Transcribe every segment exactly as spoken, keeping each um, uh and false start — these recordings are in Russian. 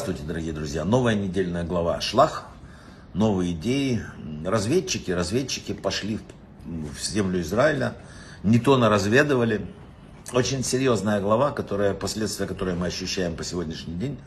Здравствуйте, дорогие друзья. Новая недельная глава Шлах, новые идеи. Разведчики, разведчики пошли в землю Израиля, не то наразведывали. Очень серьезная глава, которая, последствия которой мы ощущаем по сегодняшний день.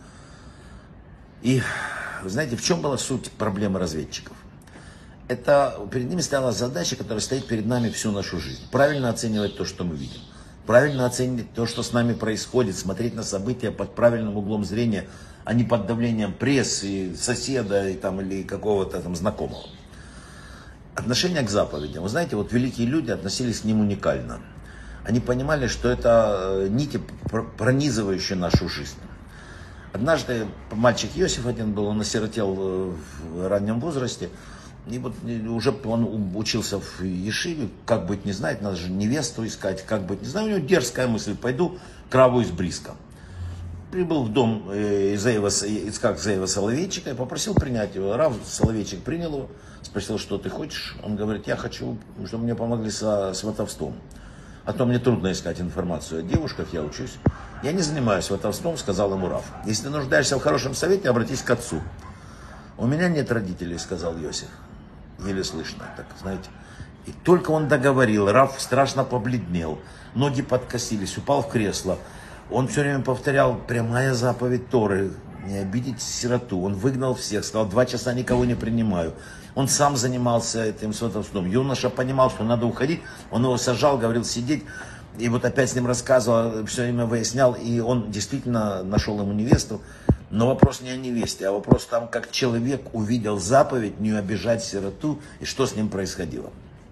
И вы знаете, в чем была суть проблемы разведчиков? Это перед ними стояла задача, которая стоит перед нами всю нашу жизнь. Правильно оценивать то, что мы видим. Правильно оценивать то, что с нами происходит, смотреть на события под правильным углом зрения, а не под давлением прессы, соседа и, там, или какого-то там знакомого. Отношение к заповедям. Вы знаете, вот великие люди относились к ним уникально. Они понимали, что это нити, пронизывающие нашу жизнь. Однажды мальчик Иосиф один был, он осиротел в раннем возрасте. И вот уже он учился в Ешиве, как быть не знать, надо же невесту искать, как быть не знаю. У него дерзкая мысль, пойду к Раву из Бриска. Прибыл в дом Изаева, Ицхак Зеева Соловейчика и попросил принять его. Рав Соловейчик принял его, спросил, что ты хочешь. Он говорит, я хочу, чтобы мне помогли со сватовством. А то мне трудно искать информацию о девушках, я учусь. Я не занимаюсь сватовством, сказал ему Рав. Если ты нуждаешься в хорошем совете, обратись к отцу. У меня нет родителей, сказал Иосиф. Еле слышно, так, знаете. И только он договорил, Рав страшно побледнел, ноги подкосились, упал в кресло. Он все время повторял, прямая заповедь Торы, не обидеть сироту. Он выгнал всех, сказал, два часа никого не принимаю. Он сам занимался этим сватовством. Юноша понимал, что надо уходить, он его сажал, говорил сидеть. И вот опять с ним рассказывал, все время выяснял, и он действительно нашел ему невесту. Но вопрос не о невесте, а вопрос там, как человек увидел заповедь не обижать сироту и что с ним происходило.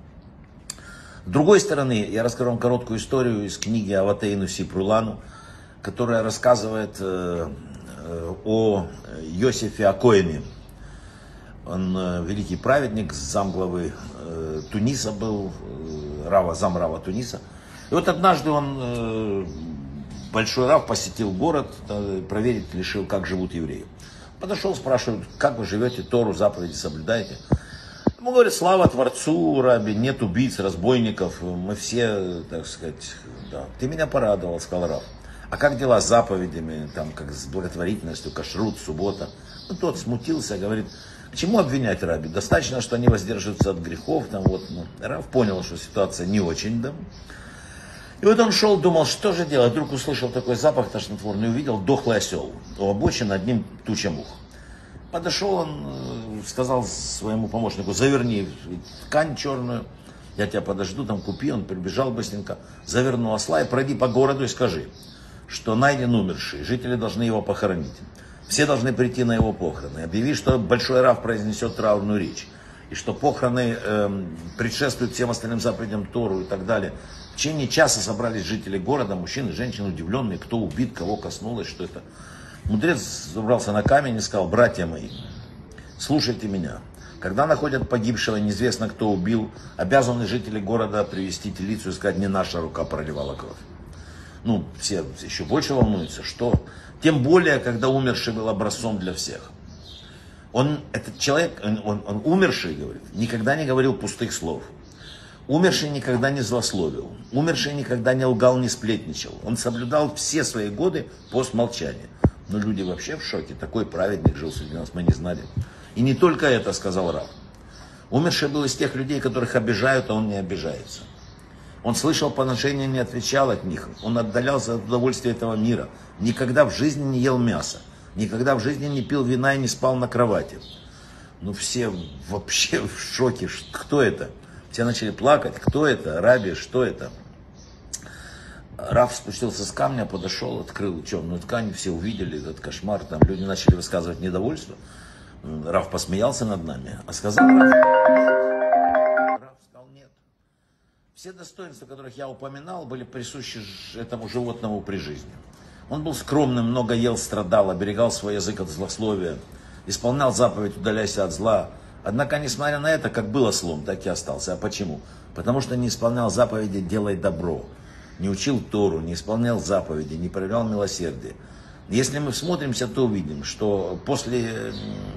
С другой стороны, я расскажу вам короткую историю из книги Аватейну Сипрулану, которая рассказывает э, э, о Йосифе Акоине. Он э, великий праведник, замглавы э, Туниса был, э, Рава, замрава Туниса. И вот однажды он... Э, Большой Рав посетил город, проверить решил, как живут евреи. Подошел, спрашивает, как вы живете, Тору, заповеди соблюдаете? Ему говорят, слава Творцу, Раби, нет убийц, разбойников, мы все, так сказать, да. Ты меня порадовал, сказал Рав. А как дела с заповедями, там, как с благотворительностью, кашрут, суббота? Ну, тот смутился, говорит, к чему обвинять Раби? Достаточно, что они воздерживаются от грехов. Там, вот, ну. Рав понял, что ситуация не очень, да. И вот он шел, думал, что же делать. Вдруг услышал такой запах тошнотворный, увидел дохлый осел. У обочины над ним туча мух. Подошел он, сказал своему помощнику, заверни ткань черную, я тебя подожду, там купи. Он прибежал быстренько, завернул осла и пройди по городу и скажи, что найден умерший, жители должны его похоронить. Все должны прийти на его похороны. Объяви, что Большой Рав произнесет траурную речь. И что похороны э, предшествуют всем остальным заповедям Тору и так далее. В течение часа собрались жители города, мужчины, женщины, удивленные, кто убит, кого коснулось, что это. Мудрец забрался на камень и сказал, братья мои, слушайте меня. Когда находят погибшего, неизвестно кто убил, обязаны жители города привести телицу и сказать, не наша рука проливала кровь. Ну, все еще больше волнуются, что? Тем более, когда умерший был образцом для всех. Он, этот человек, он, он, он умерший, говорит, никогда не говорил пустых слов. Умерший никогда не злословил. Умерший никогда не лгал, не сплетничал. Он соблюдал все свои годы пост молчания. Но люди вообще в шоке. Такой праведник жил среди нас, мы не знали. И не только это, сказал Рав. Умерший был из тех людей, которых обижают, а он не обижается. Он слышал поношения, не отвечал от них. Он отдалялся от удовольствия этого мира. Никогда в жизни не ел мяса. Никогда в жизни не пил вина и не спал на кровати. Ну все вообще в шоке. Кто это? Все начали плакать. Кто это? Раби, что это? Рав спустился с камня, подошел, открыл черную ткань. Все увидели этот кошмар. Там люди начали высказывать недовольство. Рав посмеялся над нами. А сказал Рав, Рав сказал нет. Все достоинства, которых я упоминал, были присущи этому животному при жизни. Он был скромным, много ел, страдал, оберегал свой язык от злословия, исполнял заповедь «Удаляйся от зла». Однако, несмотря на это, как был ослом, так и остался. А почему? Потому что не исполнял заповеди «Делай добро», не учил Тору, не исполнял заповеди, не проявлял милосердие. Если мы всмотримся, то увидим, что после,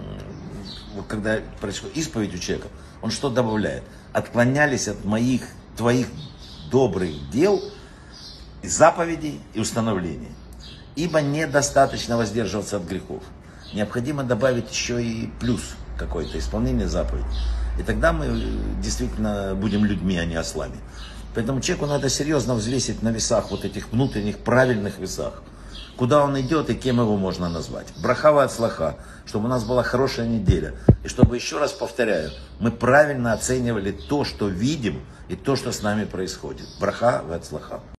когда происходит исповедь у человека, он что добавляет? Отклонялись от моих, твоих добрых дел, заповедей и установлений. Ибо недостаточно воздерживаться от грехов. необходимо добавить еще и плюс какой-то, исполнение заповедей. И тогда мы действительно будем людьми, а не ослами. Поэтому человеку надо серьезно взвесить на весах, вот этих внутренних правильных весах, куда он идет и кем его можно назвать. Браха ва ацлаха, чтобы у нас была хорошая неделя. И чтобы, еще раз повторяю, мы правильно оценивали то, что видим, и то, что с нами происходит. Браха ва ацлаха.